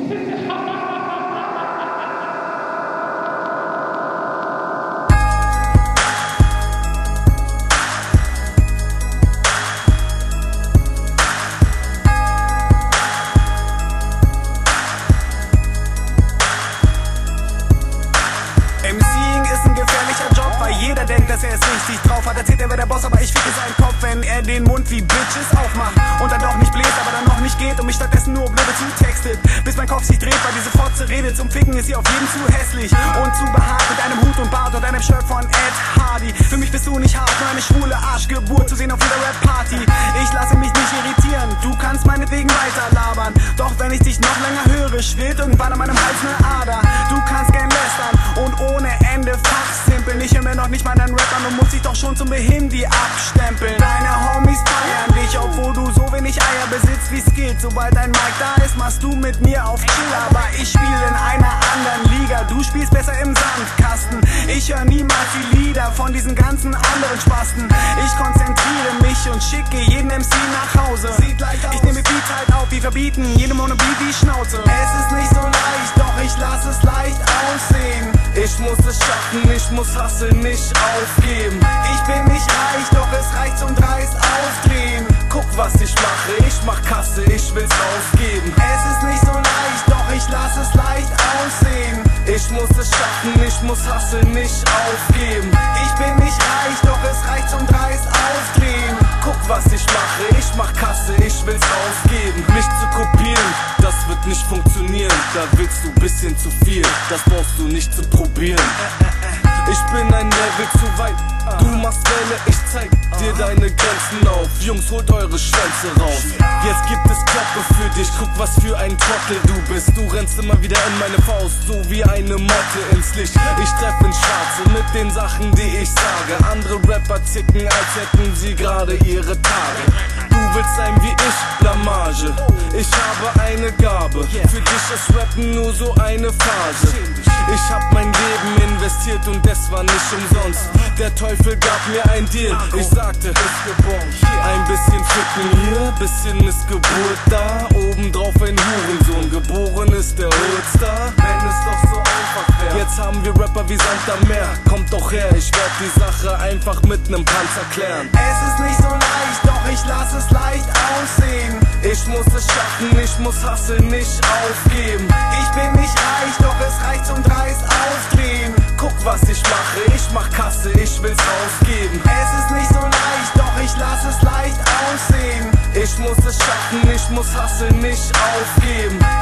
Jeder denkt, dass er es richtig drauf hat. Erzählt er wäre der Boss, aber ich ficke seinen Kopf, wenn er den Mund wie Bitches aufmacht und dann doch nicht bläst, aber dann noch nicht geht und mich stattdessen nur blöde zutextet, bis mein Kopf sich dreht, weil diese Fotze redet. Zum Ficken ist sie auf jeden zu hässlich und zu behaart, mit einem Hut und Bart und einem Shirt von Ed Hardy. Für mich bist du nicht hart, nur eine schwule Arschgeburt zu sehen auf jeder Rap-Party. Ich lasse mich nicht irritieren, du kannst meinetwegen weiter labern, doch wenn ich dich noch länger höre, schwillt irgendwann an meinem Hals eine Ader. Du kannst gern lästern und ohne Ende fachsimpeln. Ich höre mir noch nicht mal einen Rap an und muss dich doch schon zum Behindi abstempeln. Deine Homies feiern dich, obwohl du so wenig Eier besitzt wie's geht. Sobald ein Mic da ist, machst du mit mir auf Chill, aber ich spiele in einer anderen Liga. Du spielst besser im Sandkasten. Ich höre niemals die Lieder von diesen ganzen anderen Spasten. Ich konzentriere mich und schicke jeden MC nach Hause. Ich nehme Beats halt auf, wie verbieten jedem ohne Beat die Schnauze. Es ist nicht so leicht, doch ich lass es leicht aussehen. Ich muss es schaffen, ich muss hasseln, nicht aufgeben. Ich bin nicht reich, doch es reicht zum dreist aufdrehen. Guck, was ich mache, ich mach Kasse, ich will's ausgeben. Es ist nicht so leicht, doch ich lass es leicht aussehen. Ich muss es schaffen, ich muss hasseln, nicht aufgeben. Ich bin nicht reich, doch es reicht zum dreist aufdrehen. Guck, was ich mache, ich mach Kasse, ich will's ausgeben. Mich zu kopieren, das wird nicht funktionieren. Da willst du bisschen zu viel, das brauchst du nicht zu probieren. Ich bin ein Level zu weit, du machst Welle, ich zeig dir deine Grenzen auf. Jungs, holt eure Schwänze raus. Jetzt gibt es Klappe für dich, guck, was für ein Trottel du bist. Du rennst immer wieder in meine Faust, so wie eine Motte ins Licht. Ich treff ins Schwarze mit den Sachen, die ich sage. Andere Rapper zicken, als hätten sie gerade ihre Tage. Du willst sein wie ich, Blamage. Ich habe eine Gabe, für dich ist Rappen nur so eine Phase. Ich hab mein Leben investiert und es war nicht umsonst. Der Teufel gab mir ein Deal, ich sagte, ein bisschen Ficken hier, bisschen Missgeburt da. Obendrauf ein Hurensohn, geboren ist der Holdstar. Wenn es doch so einfach wäre. Jetzt haben wir Rapper wie Sand am Meer. Kommt doch her, ich werd die Sache einfach mit nem Panzer klären. Es ist nicht so leicht, doch ich lass es leicht aussehen. Ich muss es schaffen, ich muss hasseln, nicht aufgeben. Ich bin nicht reich, doch es reicht zum dreist aufdrehen. Guck, was ich mache, ich mach Kasse, ich will's ausgeben. Es ist nicht so leicht, doch ich lass es leicht aussehen. Ich muss es schaffen, ich muss hasseln, nicht aufgeben.